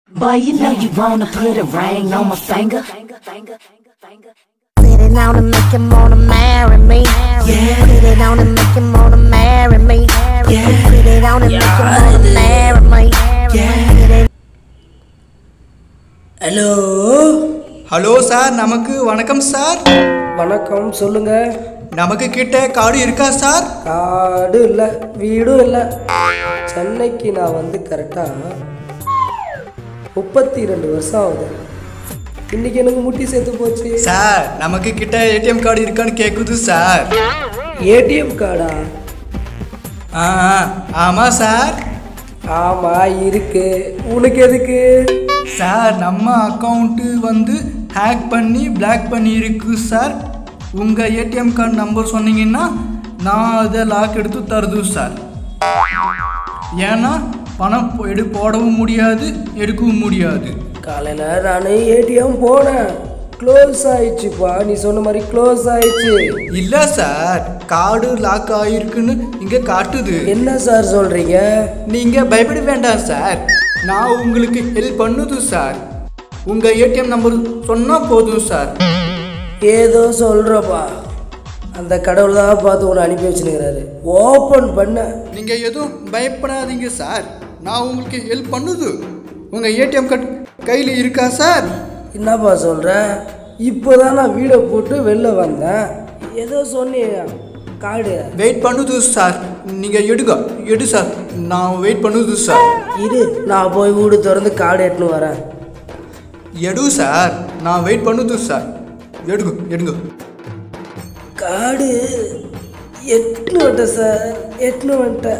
Boy, you know you wanna put a ring on my finger. Put it on and make him wanna marry me. Yeah. Put it on and make him wanna marry me. Yeah. Put it on and make him wanna marry me. Yeah. Hello hello sir, நமக்கு வணக்கம் sir. வணக்கம், சொல்லுங்க. நமக்கு கிட்ட காடு இருக்கா sir? காடு இல்லை, வீடும் இல்லை. சென்னைக்கு நான் வந்து கரெக்டாக 32 வருஷம் ஆகுது. இன்னைக்கு எனக்கு முட்டி சேர்த்து போச்சு சார். நமக்கு கிட்ட ஏடிஎம் கார்டு இருக்கான்னு கேட்குது சார். ஏடிஎம் கார்டா? ஆமாம் சார். ஆமாம் இருக்கு. உனக்கு எதுக்கு சார்? நம்ம அக்கௌண்ட்டு வந்து ஹேக் பண்ணி பிளாக் பண்ணி இருக்கு சார். உங்கள் ஏடிஎம் கார்டு நம்பர் சொன்னீங்கன்னா நான் அதை லாக் எடுத்து தருது சார். ஏன்னா பணம் போடவும் முடியாது, எடுக்கவும் முடியாது. காலையில் நான் ஏடிஎம் போனேன், க்ளோஸ் ஆயிடுச்சுப்பா. நீ சொன்ன மாதிரி க்ளோஸ் ஆயிடுச்சு. இல்லை சார், கார்டு லாக் ஆகிருக்குன்னு இங்கே காட்டுது. என்ன சார் சொல்கிறீங்க? நீங்கள் பயப்பட வேண்டாம் சார், நான் உங்களுக்கு ஹெல்ப் பண்ணுது சார். உங்கள் ஏடிஎம் நம்பர் சொன்னால் போதும் சார். ஏதோ சொல்கிறப்பா, அந்த கடவுள் தான் பார்த்து ஒன்று அனுப்பி வச்சுருக்கிறாரு. ஓப்பன் பண்ண. நீங்கள் எதுவும் பயப்படாதீங்க சார், நான் உங்களுக்கு ஹெல்ப் பண்ணுது. உங்கள் ஏடிஎம் கார்டு கையில் இருக்கா சார்? என்னப்பா சொல்கிற? இப்போ தான் நான் வீடை போட்டு வெளில வந்தேன். ஏதோ சொன்னியா கார்டு? வெயிட் பண்ணுது சார், நீங்கள் எடு சார், நான் வெயிட் பண்ணுது சார். இரு, நான் போய் வீடு திறந்து கார்டு எடுத்துன்னு வரேன். எடு சார், நான் வெயிட் பண்ணுது சார். எடுங்க. கார்டு எட்டுன்னு வந்துட்டேன் சார், எட்டுன்னு வந்துட்டேன்.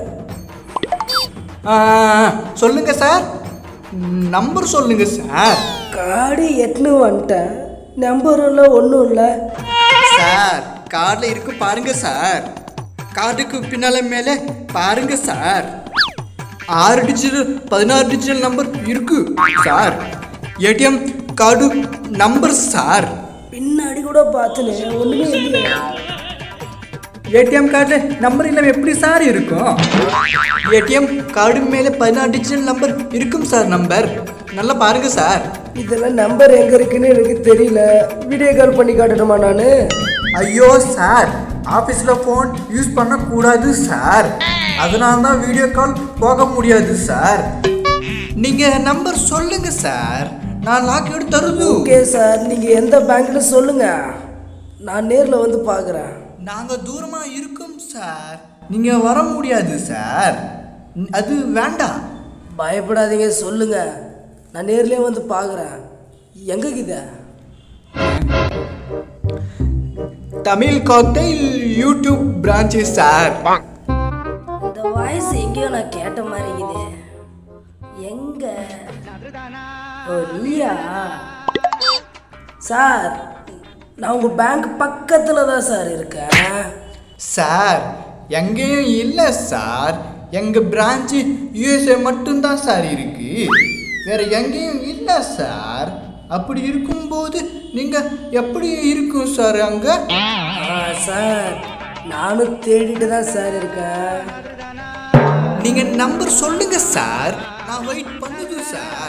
சொல்லுங்க சார், நம்பர் சொல்லுங்க சார். கார்டு எட்டுன்னு வந்துட்டேன், நம்பர் இல்லை, ஒன்றும் இல்லை சார். கார்டில் இருக்கு பாருங்க சார், கார்டுக்கு பின்னால மேலே பாருங்க சார். 6 டிஜிட்டல் 16 டிஜிட்டல் நம்பர் இருக்கு sir. ATM card number sir. பின்னாடி கூட பார்த்துனேன், ஒன்றுமே இல்லையா? ஏடிஎம் கார்டு நம்பர் இல்லாமல் எப்படி சார் இருக்கும்? ஏடிஎம் கார்டு மேலே 16 டிஜிட்டல் நம்பர் இருக்கும் சார். நம்பர் நல்லா பாருங்க சார். இதெல்லாம் நம்பர் எங்கே இருக்குன்னு எனக்கு தெரியல. வீடியோ கால் பண்ணி காட்டணுமா நான்? ஐயோ சார், ஆஃபீஸில் ஃபோன் யூஸ் பண்ணக்கூடாது சார், அதனால தான் வீடியோ கால் போக முடியாது சார். நீங்கள் நம்பர் சொல்லுங்க சார், நான் லாக் எடுத்து தருது. ஓகே சார், நீங்கள் எந்த பேங்க்னு சொல்லுங்கள், நான் நேரில் வந்து பார்க்குறேன். நாங்கள் தூரமாக இருக்கோம் சார், நீங்கள் வர முடியாது சார், அது வேண்டாம். பயப்படாதீங்க, சொல்லுங்கள், நான் நேர்லேயே வந்து பார்க்குறேன். எங்கே கிட்ட? Tamil cocktail YouTube branch sir. இந்த வாய்ஸ் எங்கேயோ நான் கேட்ட மாதிரி இருக்குது. எங்க? ஓ நீயா சார்? நான் உங்கள் பேங்க் பக்கத்தில் தான் சார் இருக்கேன். சார் எங்கேயும் இல்லை சார், எங்கள் பிரான்ச்சு யூஎஸ்ஏ மட்டும்தான் சார் இருக்கு, வேற எங்கேயும் இல்லை சார். அப்படி இருக்கும்போது நீங்கள் எப்படி இருக்கும் சார் அங்கே? சார் நானும் தேடிட்டு தான் சார் இருக்கேன். நீங்கள் நம்பர் சொல்லுங்க சார், நான் வெயிட் பண்ணுது சார்.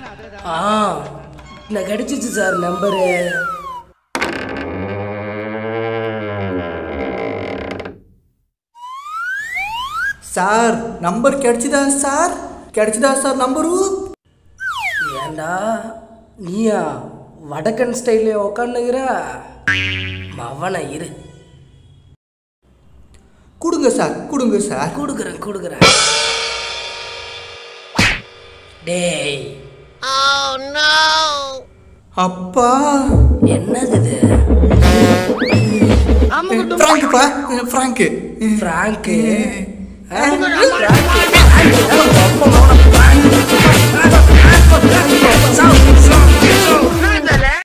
நான் கிடைச்சிச்சு சார் நம்பரு. சார் நம்பர் கிடைச்சிதா சார் நம்பரு? ஏண்டா நீயா வடக்கன் ஸ்டைல்ல உக்காந்துக்கிற? மவன இரு, கொடுங்க சார். கொடுக்குறேன். டேய் அப்பா, என்னது இது? ஃப்ராங்க்ப்பா, ஃப்ராங்க்கு. ஃப்ராங்க்கு